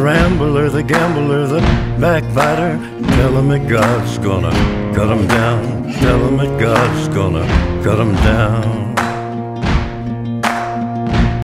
rambler, the gambler, the backbiter. Tell him that God's gonna cut him down. Tell him that God's gonna cut him down.